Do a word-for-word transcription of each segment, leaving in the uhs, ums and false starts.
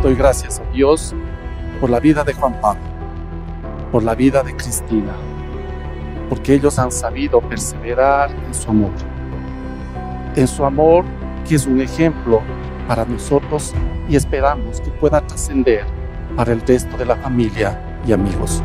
Doy gracias a Dios por la vida de Juan Pablo, por la vida de Cristina, porque ellos han sabido perseverar en su amor, en su amor que es un ejemplo para nosotros y esperamos que pueda trascender para el resto de la familia y amigos.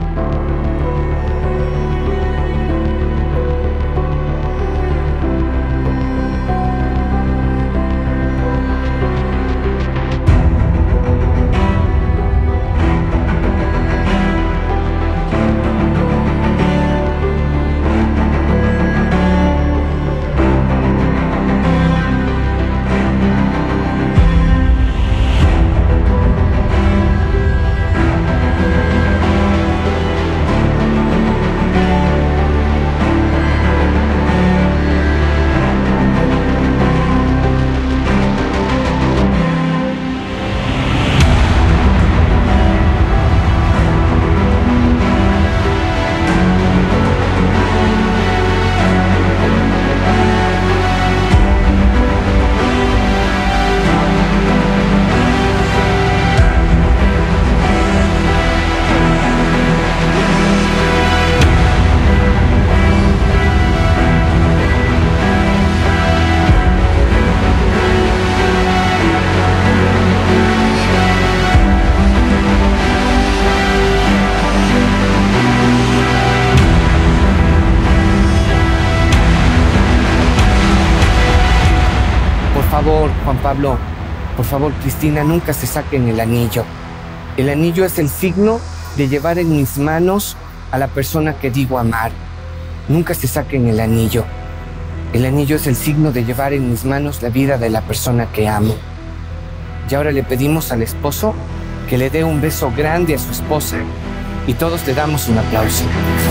Por favor, Juan Pablo, por favor, Cristina, nunca se saquen el anillo. El anillo es el signo de llevar en mis manos a la persona que digo amar. Nunca se saquen el anillo. El anillo es el signo de llevar en mis manos la vida de la persona que amo. Y ahora le pedimos al esposo que le dé un beso grande a su esposa y todos le damos un aplauso.